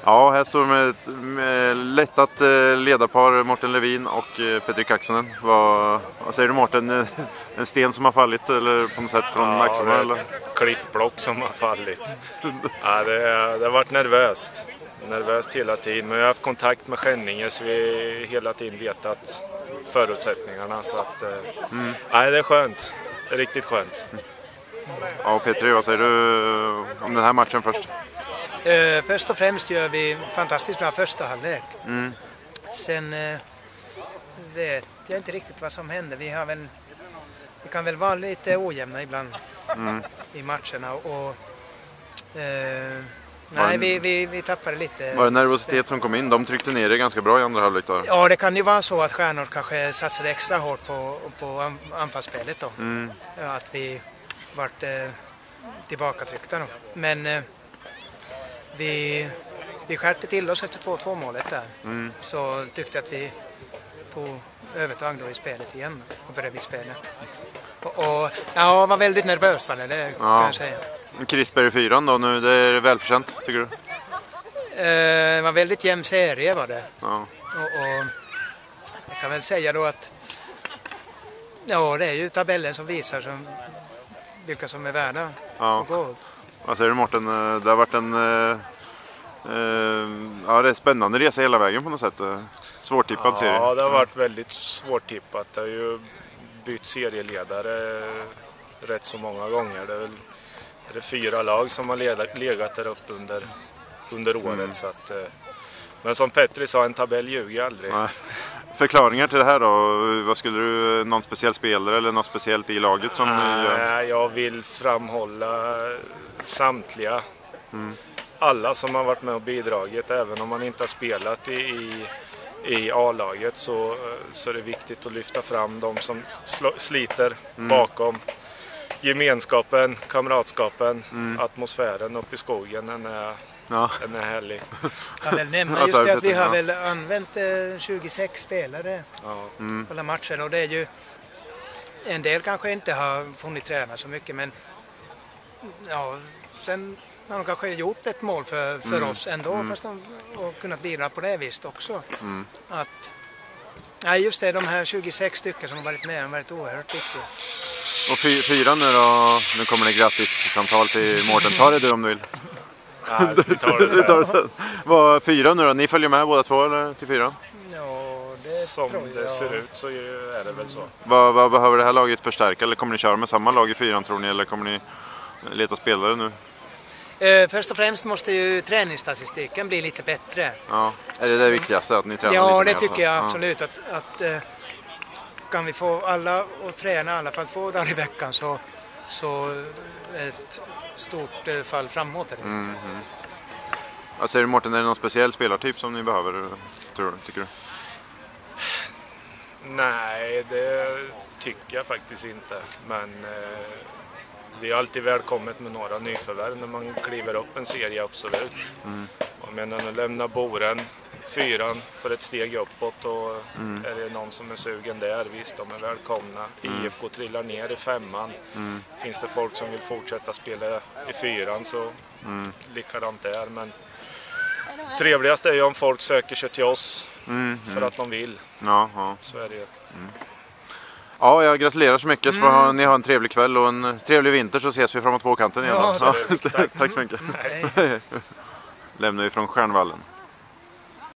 Ja, här står med lättat ledarpar Mårten Levin och Petri Kaksonen. Vad säger du, Mårten? En sten som har fallit eller på något sätt från Maxima? Eller? Klippblock som har fallit. Ja, det har varit nervöst hela tiden. Men jag har haft kontakt med Skänninge så vi hela tiden vetat förutsättningarna. Så att, nej, det är skönt. Det är riktigt skönt. Ja, Petri, vad säger du om den här matchen först? Först och främst gör vi fantastiskt bra första halvlek. Sen vet jag inte riktigt vad som händer. Vi kan väl vara lite ojämna ibland i matcherna. Och, nej, vi tappade lite. Var det nervositet som kom in? De tryckte ner det ganska bra i andra halvlek då? Ja, det kan ju vara så att Stjärnor kanske satsade extra hårt på anfallsspelet då. Att vi vart tillbakatryckta då. Men vi skärpte till oss efter 2-2 målet där. Så tyckte att vi tog övertag då i spelet igen och började spela. Och jag var väldigt nervös, det kan jag säga. Krisberg i 4 då nu, det är välförtjänt tycker du? Det var väldigt jämn serie var det. Ja. Och jag kan väl säga då att det är ju tabellen som visar vilka som är värda att gå. Vad säger du, Mårten? Det har varit det är spännande resa hela vägen på något sätt. Svårtippad serie. Ja, det har varit väldigt svårtippat. Det har ju bytt serieledare rätt så många gånger. Det är 4 lag som har legat där uppe under året. Så att, men som Petri sa, en tabell ljuger aldrig. Nej. Förklaringar till det här då? Vad skulle du, någon speciell spelare eller något speciellt i laget som jag vill framhålla samtliga. Alla som har varit med och bidragit, även om man inte har spelat i A-laget så är det viktigt att lyfta fram de som sliter bakom. Gemenskapen, kamratskapen, atmosfären uppe i skogen, den är härlig. Jag kan väl nämna just det att vi har väl använt 26 spelare på alla matcher, och det är ju en del kanske inte har funnit träna så mycket, men sen har de kanske gjort ett mål för oss ändå, fast de har kunnat bidra på det viset också. Just det, de här 26 stycken som har varit med har varit oerhört viktiga. Och 4 nu då, nu kommer det grattis-samtal till Mårten. Ta det du om du vill. Ja, vi tar det sen. Vad 4 nu då? Ni följer med båda två eller till 4? Ja, det som tror jag. Det ser ut så är det väl så. Vad behöver det här laget förstärka? Eller kommer ni köra med samma lag i 4 tror ni? Eller kommer ni leta spelare nu? Först och främst måste ju träningsstatistiken bli lite bättre. Ja, är det viktigaste att ni tränar lite mer? Ja, det mer, tycker jag absolut. Att kan vi få alla att träna i alla fall 2 dagar i veckan så ett stort fall framåt. Vad säger du, Mårten, är det någon speciell spelartyp som ni behöver, tycker du? Nej, det tycker jag faktiskt inte. Men det är alltid välkommet med några nyförvärv när man kliver upp en serie, absolut. Jag menar, nu lämnar Boren 4 för ett steg uppåt, och är det någon som är sugen där, visst, de är välkomna. IFK trillar ner i 5:an. Finns det folk som vill fortsätta spela i 4:an så likadant där. Men trevligast är ju om folk söker sig till oss för att de vill. Ja. Så är det ju. Ja, jag gratulerar så mycket. Så ni har en trevlig kväll och en trevlig vinter, så ses vi framåt tvåkanten igen. Ja, Tack så mycket. Lämnar vi från Stjärnvallen.